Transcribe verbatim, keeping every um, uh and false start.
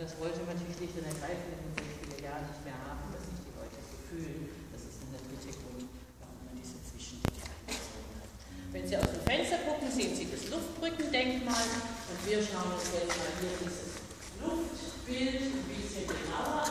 das wollte man natürlich schlicht und ergreifend in den sechziger Jahren nicht mehr haben, dass sich die Leute so fühlen. Das ist dann der dritte Grund, warum man diese Zwischenlichter eingezogen hat. Wenn Sie aus dem Fenster gucken, sehen Sie das Luftbrückendenkmal und wir schauen uns jetzt mal hier dieses Luftbild ein bisschen genauer